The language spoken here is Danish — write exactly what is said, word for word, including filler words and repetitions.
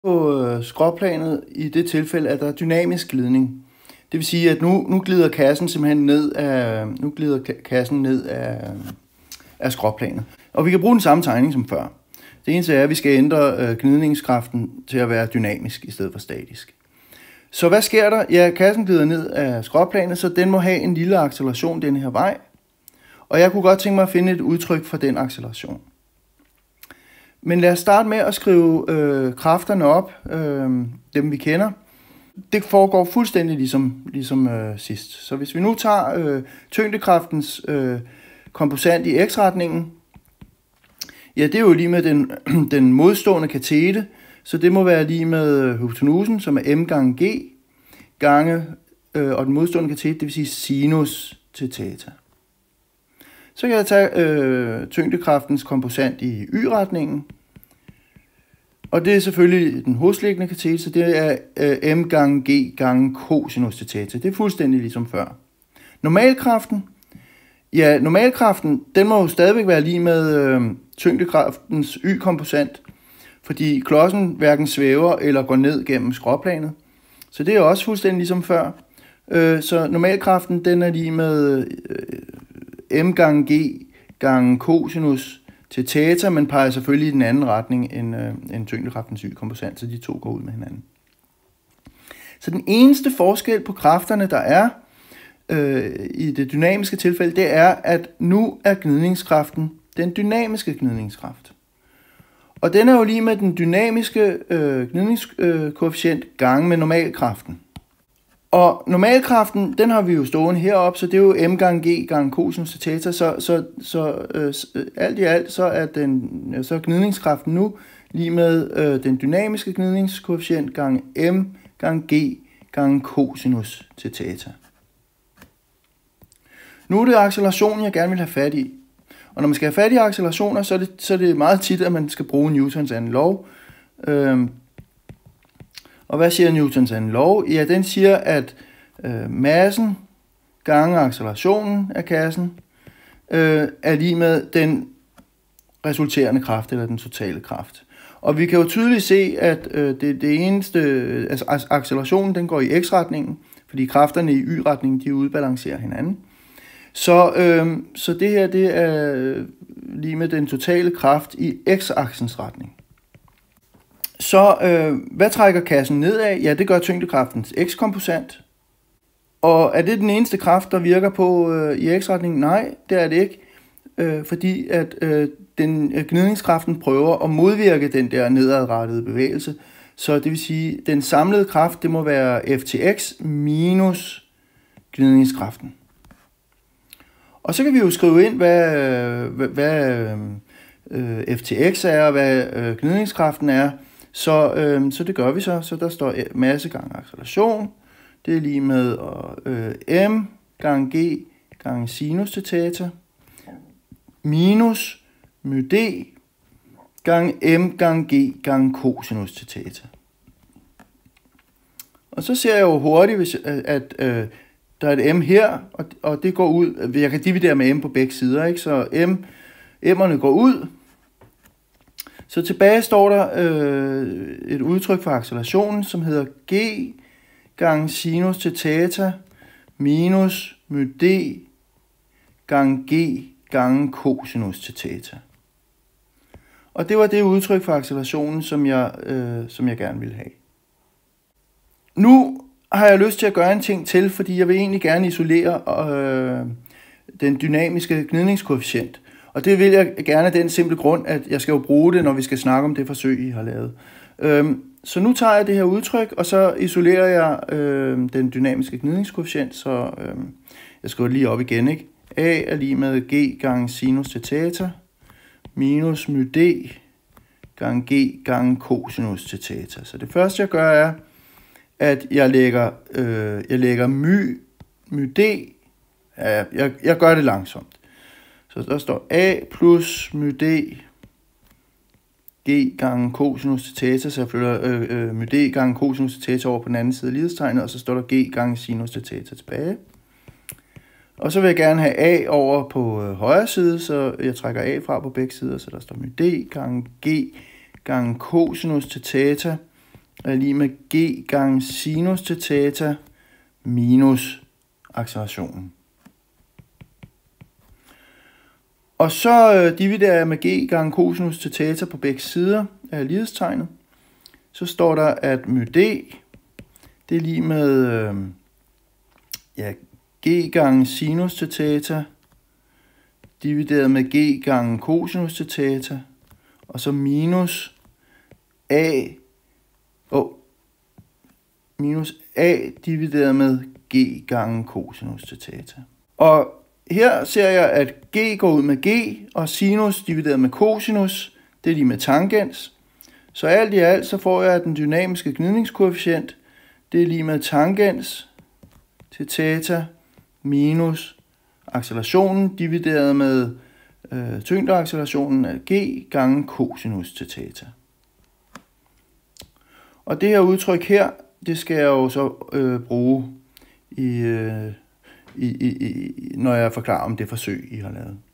På øh, skråplanet i det tilfælde, at der er dynamisk glidning. Det vil sige, at nu, nu glider kassen simpelthen ned af, nu glider kassen ned af, af skråplanet. Og vi kan bruge den samme tegning som før. Det eneste er, at vi skal ændre øh, gnidningskraften til at være dynamisk i stedet for statisk. Så hvad sker der? Ja, kassen glider ned af skråplanet, så den må have en lille acceleration den her vej. Og jeg kunne godt tænke mig at finde et udtryk for den acceleration. Men lad os starte med at skrive øh, kræfterne op, øh, dem vi kender. Det foregår fuldstændig ligesom, ligesom øh, sidst. Så hvis vi nu tager øh, tyngdekraftens øh, komposant i x-retningen, ja, det er jo lige med den, den modstående katete, så det må være lige med hypotenusen, som er m gange g, gange, øh, og den modstående katete, det vil sige sinus til theta. Så kan jeg tage øh, tyngdekraftens komposant i y-retningen, og det er selvfølgelig den hosliggende katete, så det er øh, m gange g gange cosinus til theta. Det er fuldstændig ligesom før. Normalkraften, ja, normalkraften, den må jo stadigvæk være lige med øh, tyngdekraftens y-komposant, fordi klodsen hverken svæver eller går ned gennem skråplanet. Så det er også fuldstændig ligesom før. Øh, så normalkraften, den er lige med øh, m gange g gange cosinus til theta, men peger selvfølgelig i den anden retning end, øh, end tyngdekraftens y-komposant, så de to går ud med hinanden. Så den eneste forskel på kræfterne, der er øh, i det dynamiske tilfælde, det er, at nu er gnidningskraften den dynamiske gnidningskraft. Og den er jo lige med den dynamiske øh, gnidningskoefficient gange med normalkraften. Og normalkraften, den har vi jo stående heroppe, så det er jo m gange g gange cosinus til theta, så, så, så øh, alt i alt, så er, den, så er gnidningskraften nu lige med øh, den dynamiske gnidningskoefficient gange m gange g gange cosinus til theta. Nu er det accelerationen, jeg gerne vil have fat i. Og når man skal have fat i accelerationer, så er det, så er det meget tit, at man skal bruge Newtons anden lov. Øhm, og hvad siger Newtons anden lov? Ja, den siger, at øh, massen gange accelerationen af kassen øh, er lige med den resulterende kraft, eller den totale kraft. Og vi kan jo tydeligt se, at øh, det, det eneste, altså accelerationen, den går i x-retningen, fordi kræfterne i y-retningen, de udbalancerer hinanden. Så, øh, så det her, det er lige med den totale kraft i x-aksens retning. Så øh, hvad trækker kassen nedad? Ja, det gør tyngdekraftens x-komposant. Og er det den eneste kraft, der virker på øh, i x-retningen? Nej, det er det ikke. Øh, fordi at øh, den øh, gnidningskraften prøver at modvirke den der nedadrettede bevægelse. Så det vil sige, at den samlede kraft, det må være f til x minus gnidningskraften. Og så kan vi jo skrive ind, hvad, hvad, hvad øh, f til x er, og hvad øh, gnidningskraften er. Så, øh, så det gør vi så. Så der står masse gange acceleration. Det er lige med øh, m gange g gange sinus til theta minus my d gange m gange g gange cosinus til theta. Og så ser jeg jo hurtigt, hvis, at, at øh, der er et m her, og, og det går ud. Jeg kan dividere med m på begge sider, ikke? Så m, m'erne går ud. Så tilbage står der øh, et udtryk for accelerationen, som hedder g gange sinus til theta minus my d gange g gange cosinus til theta. Og det var det udtryk for accelerationen, som jeg, øh, som jeg gerne ville have. Nu har jeg lyst til at gøre en ting til, fordi jeg vil egentlig gerne isolere øh, den dynamiske gnidningskoefficient. Og det vil jeg gerne af den simple grund, at jeg skal jo bruge det, når vi skal snakke om det forsøg, I har lavet. Øhm, så nu tager jeg det her udtryk, og så isolerer jeg øh, den dynamiske gnidningskoefficient, så øh, jeg skriver det lige op igen, ikke? A er lige med g gange sinus til theta minus my d gange g gange cosinus til theta. Så det første, jeg gør, er, at jeg lægger, øh, jeg lægger my, my d, ja, jeg, jeg gør det langsomt. Så der står a plus my d g gange cosinus til theta, så jeg flytter øh, øh, my d gange cosinus til theta over på den anden side af lighedstegnet, og så står der g gange sinus til theta tilbage. Og så vil jeg gerne have a over på øh, højre side, så jeg trækker a fra på begge sider, så der står my d gange g gange cosinus til theta er lig med g gange sinus til theta minus accelerationen. Og så øh, dividerer jeg med g gange cosinus til theta på begge sider af lighedstegnet. Så står der, at μ d, det er lige med øh, ja, g gange sinus til theta, divideret med g gange cosinus til theta, og så minus a, oh, minus a divideret med g gange cosinus til theta. Og her ser jeg, at g går ud med g, og sinus divideret med cosinus, det er lige med tangens. Så alt i alt, så får jeg, at den dynamiske gnidningskoefficient, det er lige med tangens til theta minus accelerationen divideret med øh, tyngdeaccelerationen af g gange cosinus til theta. Og det her udtryk her, det skal jeg jo så øh, bruge, i, øh, i, i, i, når jeg forklarer om det forsøg, I har lavet.